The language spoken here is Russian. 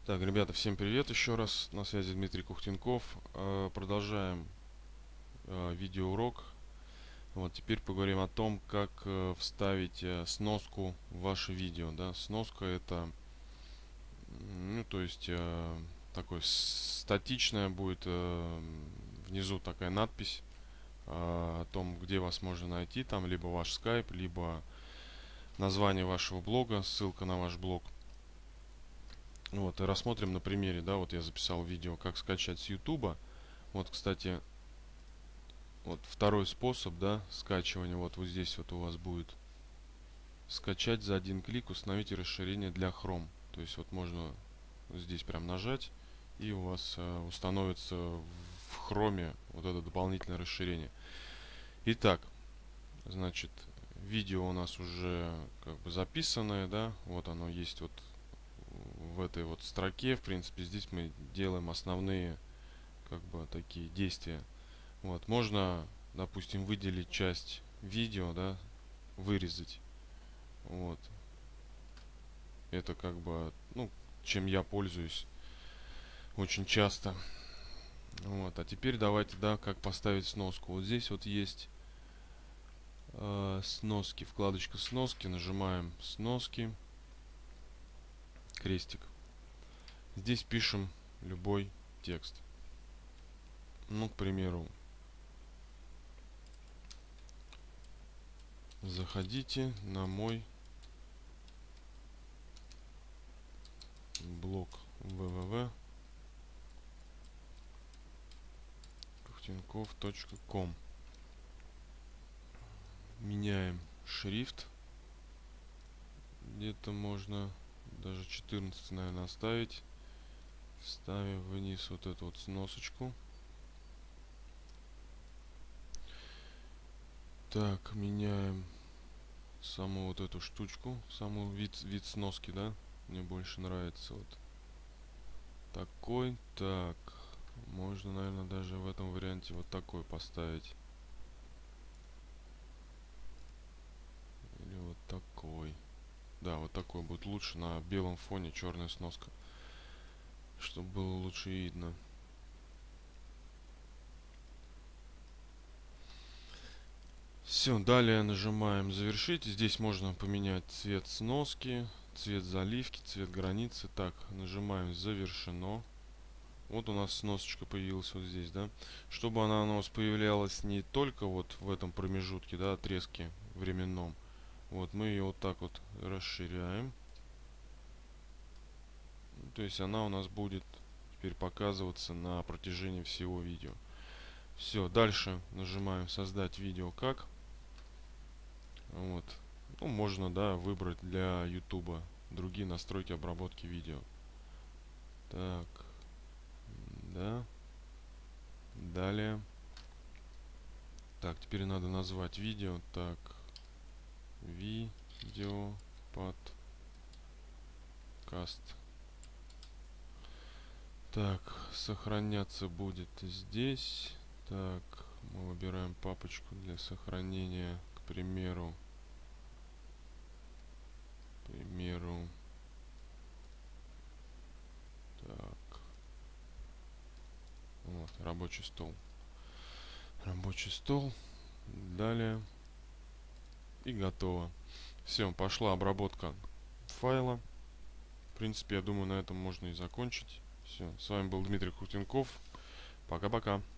Так, ребята, всем привет еще раз. На связи Дмитрий Кухтенков. Продолжаем видеоурок. Вот теперь поговорим о том, как вставить сноску в ваше видео. Да? Сноска это, то есть такое статичное будет внизу такая надпись о том, где вас можно найти. Там либо ваш скайп, либо название вашего блога, ссылка на ваш блог. Вот, и рассмотрим на примере, да, вот я записал видео, как скачать с YouTube. Вот, кстати, вот второй способ, да, скачивания, вот здесь вот у вас будет скачать за один клик, установите расширение для Chrome. То есть вот можно здесь прям нажать, и у вас установится в Chrome вот это дополнительное расширение. Итак, значит, видео у нас уже как бы записанное, да, вот оно есть вот в этой вот строке. В принципе, здесь мы делаем основные как бы такие действия. Вот, можно, допустим, выделить часть видео, да, вырезать. Вот. Это как бы, чем я пользуюсь очень часто. Вот. А теперь давайте, да, как поставить сноску. Вот здесь вот есть сноски, вкладочка сноски. Нажимаем сноски, крестик. Здесь пишем любой текст. Ну, к примеру, заходите на мой блог www.kuchtенков.com. Меняем шрифт. Где-то можно даже 14, наверное, оставить. Ставим вниз вот эту вот сносочку. Так, меняем саму вот эту штучку, саму вид сноски, да? Мне больше нравится вот такой. Так, можно, наверное, даже в этом варианте вот такой поставить. Или вот такой. Да, вот такой будет лучше, на белом фоне черная сноска, чтобы было лучше видно. Все, далее нажимаем завершить. Здесь можно поменять цвет сноски, цвет заливки, цвет границы. Так, нажимаем завершено. Вот у нас сносочка появилась вот здесь, да. Чтобы она у нас появлялась не только вот в этом промежутке, да, отрезке временном. Вот мы ее вот так вот расширяем. То есть она у нас будет теперь показываться на протяжении всего видео. Все, дальше нажимаем создать видео как. Вот. Ну, можно, да, выбрать для YouTube другие настройки обработки видео. Так, да. Далее. Так, теперь надо назвать видео. Так, видео подкаст. Так, сохраняться будет здесь. Так, мы выбираем папочку для сохранения, к примеру, так, вот, рабочий стол. Рабочий стол. Далее. И готово. Все, пошла обработка файла. В принципе, я думаю, на этом можно и закончить. Все, с вами был Дмитрий Кухтенков. Пока-пока.